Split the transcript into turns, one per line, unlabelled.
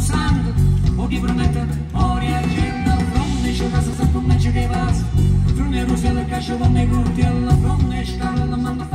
sangue, o di promette, ori e argento, fronte c'è casa, sa come c'è che va, fronte rosella, caccia, vanne, curti, alla fronte, scala, la mano